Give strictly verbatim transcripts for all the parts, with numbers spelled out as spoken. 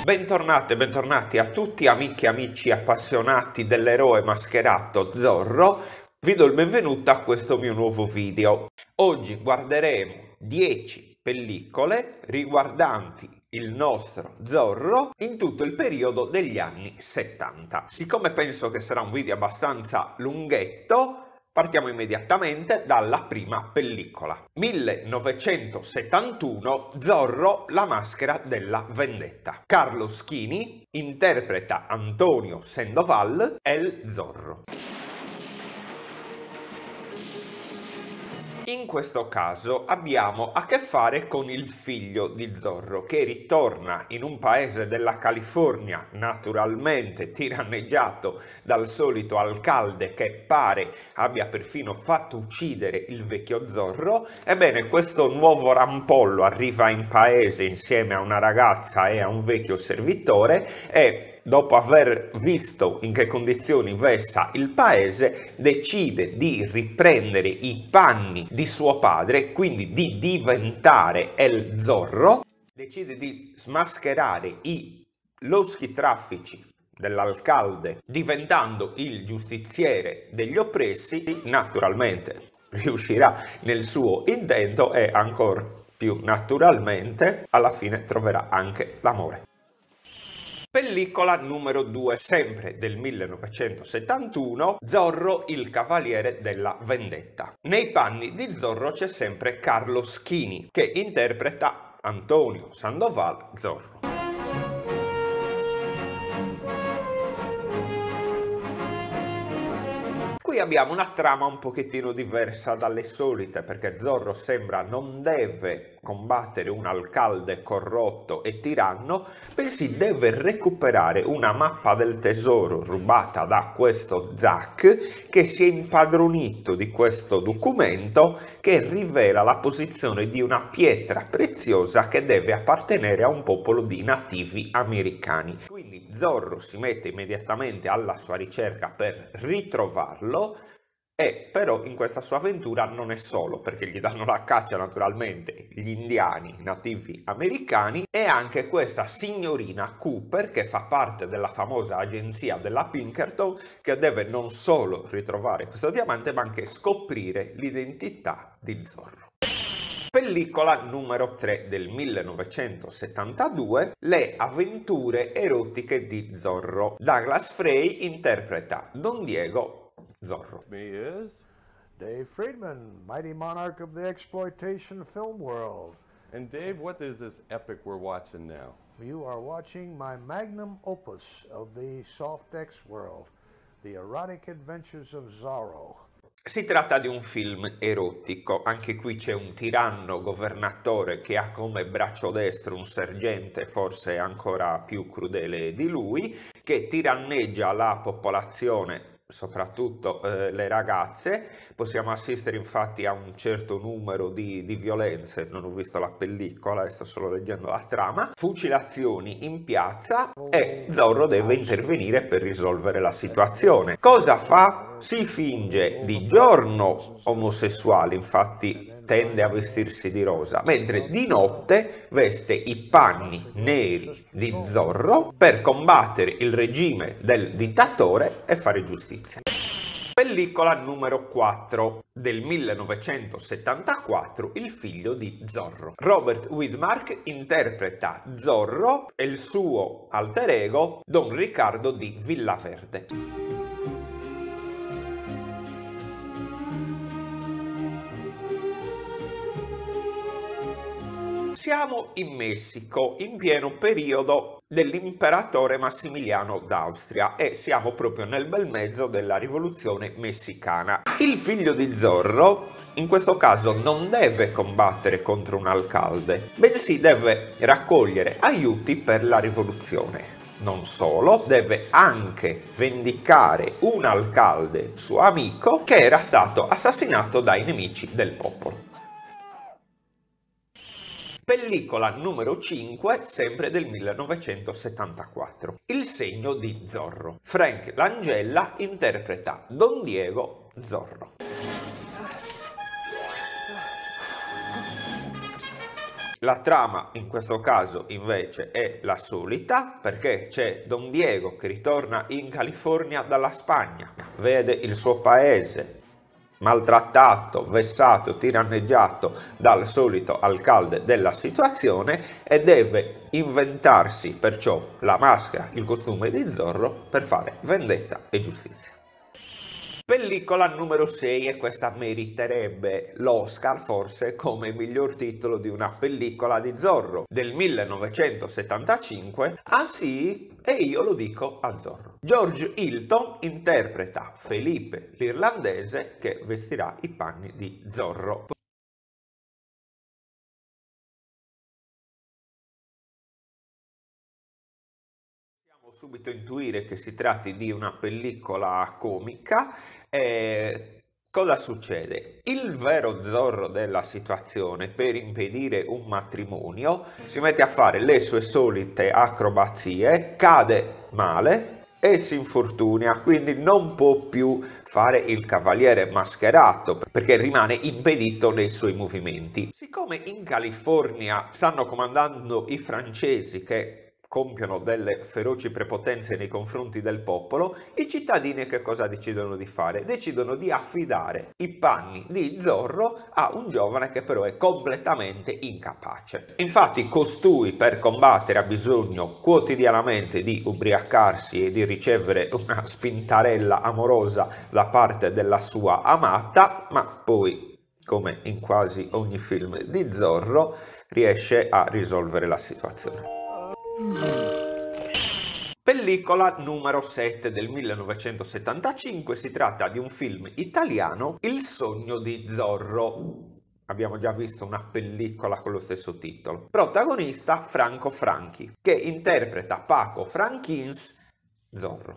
Bentornate e bentornati a tutti amiche e amici appassionati dell'eroe mascherato Zorro. Vi do il benvenuto a questo mio nuovo video. Oggi guarderemo dieci pellicole riguardanti il nostro Zorro in tutto il periodo degli anni settanta. Siccome penso che sarà un video abbastanza lunghetto, partiamo immediatamente dalla prima pellicola. millenovecentosettantuno, Zorro, la maschera della vendetta. Carlo Schini interpreta Antonio Sandoval, El Zorro. In questo caso abbiamo a che fare con il figlio di Zorro che ritorna in un paese della California, naturalmente tiranneggiato dal solito alcalde che pare abbia perfino fatto uccidere il vecchio Zorro. Ebbene, questo nuovo rampollo arriva in paese insieme a una ragazza e a un vecchio servitore e, dopo aver visto in che condizioni vessa il paese, decide di riprendere i panni di suo padre, quindi di diventare El Zorro, decide di smascherare i loschi traffici dell'alcalde diventando il giustiziere degli oppressi. Naturalmente riuscirà nel suo intento e ancora più naturalmente alla fine troverà anche l'amore. Pellicola numero due, sempre del millenovecentosettantuno, Zorro, il cavaliere della vendetta. Nei panni di Zorro c'è sempre Carlo Schini che interpreta Antonio Sandoval, Zorro. Qui abbiamo una trama un pochettino diversa dalle solite, perché Zorro sembra non deve combattere un alcalde corrotto e tiranno, bensì deve recuperare una mappa del tesoro rubata da questo Zack, che si è impadronito di questo documento che rivela la posizione di una pietra preziosa che deve appartenere a un popolo di nativi americani. Quindi Zorro si mette immediatamente alla sua ricerca per ritrovarlo. E però in questa sua avventura non è solo, perché gli danno la caccia naturalmente gli indiani nativi americani e anche questa signorina Cooper che fa parte della famosa agenzia della Pinkerton, che deve non solo ritrovare questo diamante ma anche scoprire l'identità di Zorro. Pellicola numero tre del millenovecentosettantadue, Le avventure erotiche di Zorro. Douglas Frey interpreta Don Diego, Zorro. Me is Dave Friedman, mighty monarch of the exploitation film world. and Dave, what is this epic we're watching now? You are watching my magnum opus of the Softex world, The Erotic Adventures of Zorro. Si tratta di un film erotico, anche qui c'è un tiranno governatore che ha come braccio destro un sergente forse ancora più crudele di lui, che tiranneggia la popolazione, soprattutto eh, le ragazze. Possiamo assistere infatti a un certo numero di, di violenze, non ho visto la pellicola e sto solo leggendo la trama, fucilazioni in piazza e Zorro deve intervenire per risolvere la situazione. Cosa fa? Si finge di giorno omosessuale, infatti tende a vestirsi di rosa, mentre di notte veste i panni neri di Zorro per combattere il regime del dittatore e fare giustizia. Pellicola numero quattro del millenovecentosettantaquattro, Il figlio di Zorro. Robert Widmark interpreta Zorro e il suo alter ego Don Riccardo di Villaverde. Siamo in Messico, in pieno periodo dell'imperatore Massimiliano d'Austria e siamo proprio nel bel mezzo della rivoluzione messicana. Il figlio di Zorro in questo caso non deve combattere contro un alcalde, bensì deve raccogliere aiuti per la rivoluzione. Non solo, deve anche vendicare un alcalde suo amico che era stato assassinato dai nemici del popolo. Pellicola numero cinque, sempre del millenovecentosettantaquattro. Il segno di Zorro. Frank Langella interpreta Don Diego, Zorro. La trama in questo caso invece è la solita, perché c'è Don Diego che ritorna in California dalla Spagna, vede il suo paese maltrattato, vessato, tiranneggiato dal solito alcalde della situazione e deve inventarsi perciò la maschera, il costume di Zorro per fare vendetta e giustizia. Pellicola numero sei, e questa meriterebbe l'Oscar forse come miglior titolo di una pellicola di Zorro, del millenovecentosettantacinque. Ah sì, e io lo dico a Zorro. George Hilton interpreta Felipe l'irlandese che vestirà i panni di Zorro. Subito intuire che si tratti di una pellicola comica. Eh, cosa succede? Il vero Zorro della situazione, per impedire un matrimonio, si mette a fare le sue solite acrobazie, cade male e si infortuna, quindi non può più fare il cavaliere mascherato perché rimane impedito nei suoi movimenti. Siccome in California stanno comandando i francesi che compiono delle feroci prepotenze nei confronti del popolo, i cittadini che cosa decidono di fare? Decidono di affidare i panni di Zorro a un giovane che però è completamente incapace. Infatti costui per combattere ha bisogno quotidianamente di ubriacarsi e di ricevere una spintarella amorosa da parte della sua amata, ma poi, come in quasi ogni film di Zorro, riesce a risolvere la situazione. Pellicola numero sette del millenovecentosettantacinque, si tratta di un film italiano, Il sogno di Zorro. Abbiamo già visto una pellicola con lo stesso titolo. Protagonista Franco Franchi, che interpreta Paco Franchins, Zorro.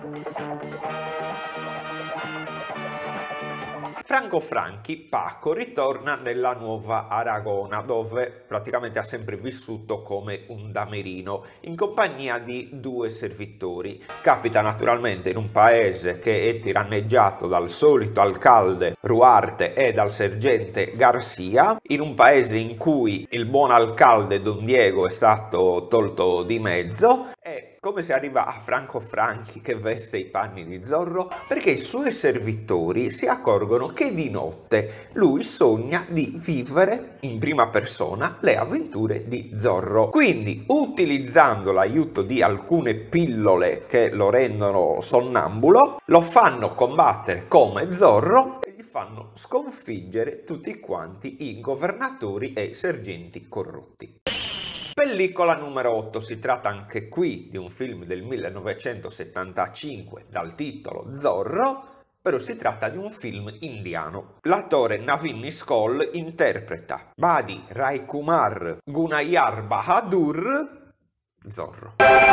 Franco Franchi, Paco, ritorna nella Nuova Aragona, dove praticamente ha sempre vissuto come un damerino, in compagnia di due servitori. Capita naturalmente in un paese che è tiranneggiato dal solito alcalde Ruarte e dal sergente Garcia, in un paese in cui il buon alcalde Don Diego è stato tolto di mezzo. E come si arriva a Franco Franchi che veste i panni di Zorro? Perché i suoi servitori si accorgono che di notte lui sogna di vivere in prima persona le avventure di Zorro. Quindi, utilizzando l'aiuto di alcune pillole che lo rendono sonnambulo, lo fanno combattere come Zorro e gli fanno sconfiggere tutti quanti i governatori e sergenti corrotti. Pellicola numero otto, si tratta anche qui di un film del millenovecentosettantacinque dal titolo Zorro, però si tratta di un film indiano. L'attore Navin Nischol interpreta Badi Rai Kumar Gunayar Bahadur, Zorro.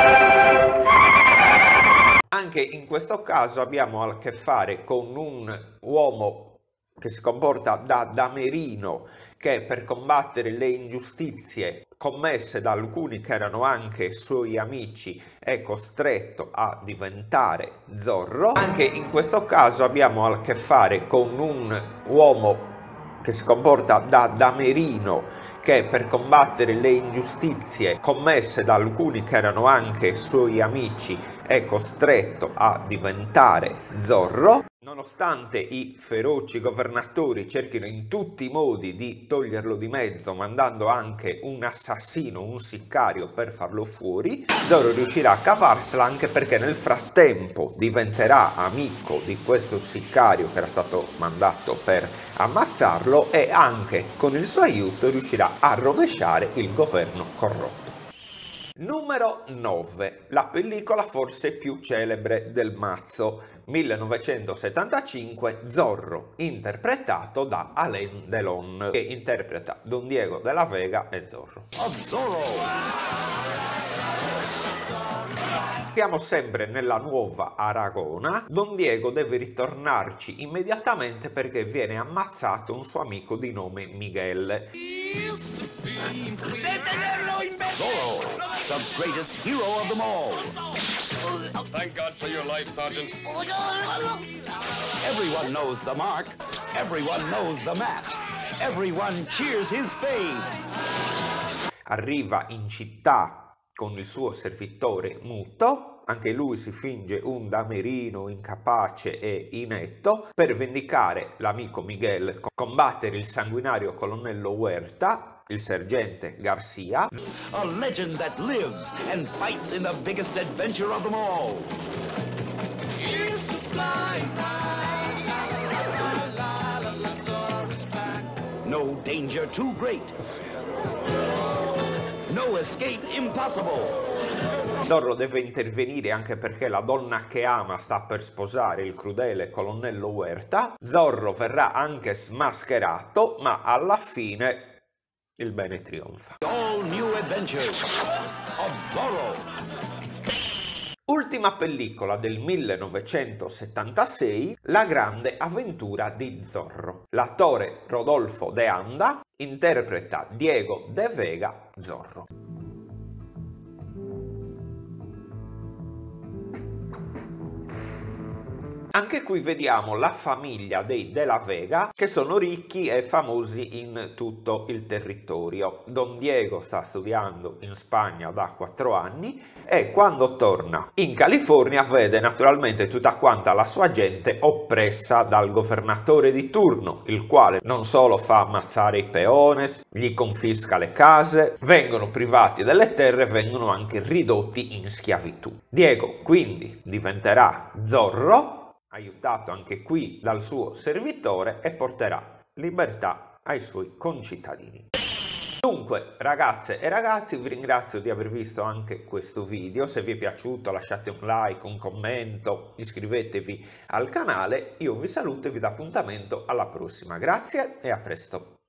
Anche in questo caso abbiamo a che fare con un uomo che si comporta da damerino, che per combattere le ingiustizie commesse da alcuni che erano anche suoi amici è costretto a diventare Zorro. Anche in questo caso abbiamo a che fare con un uomo che si comporta da damerino, che per combattere le ingiustizie commesse da alcuni che erano anche suoi amici è costretto a diventare Zorro. Nonostante i feroci governatori cerchino in tutti i modi di toglierlo di mezzo, mandando anche un assassino, un sicario per farlo fuori, Zorro riuscirà a cavarsela, anche perché nel frattempo diventerà amico di questo sicario che era stato mandato per ammazzarlo e anche con il suo aiuto riuscirà a rovesciare il governo corrotto. Numero nove, la pellicola forse più celebre del mazzo, millenovecentosettantacinque, Zorro, interpretato da Alain Delon, che interpreta Don Diego de la Vega e Zorro. Siamo sempre nella Nuova Aragona. Don Diego deve ritornarci immediatamente perché viene ammazzato un suo amico di nome Miguel. Zorro, the greatest hero of them all. Thank God for your life, Sergeant. Everyone knows the mark. Everyone knows the mask. Everyone cheers his fame. arriva in città con il suo servitore Muto, anche lui si finge un damerino incapace e inetto, per vendicare l'amico Miguel, combattere il sanguinario colonnello Huerta, il sergente Garcia, A legend that lives and fights in the biggest adventure of them all. Here's the flying high, la la la la la la, Zorro's back. No danger too great. No escape impossible. Zorro deve intervenire anche perché la donna che ama sta per sposare il crudele colonnello Huerta. Zorro verrà anche smascherato, ma alla fine il bene trionfa. All new adventures of Zorro. Ultima pellicola del millenovecentosettantasei, La grande avventura di Zorro. L'attore Rodolfo de Anda interpreta Diego de Vega, Zorro. Anche qui vediamo la famiglia dei De la Vega, che sono ricchi e famosi in tutto il territorio. Don Diego sta studiando in Spagna da quattro anni e quando torna in California vede naturalmente tutta quanta la sua gente oppressa dal governatore di turno, il quale non solo fa ammazzare i peones, gli confisca le case, vengono privati delle terre, vengono anche ridotti in schiavitù. Diego quindi diventerà Zorro, aiutato anche qui dal suo servitore, e porterà libertà ai suoi concittadini. Dunque, ragazze e ragazzi, vi ringrazio di aver visto anche questo video. Se vi è piaciuto lasciate un like, un commento, iscrivetevi al canale. Io vi saluto e vi do appuntamento alla prossima. Grazie e a presto.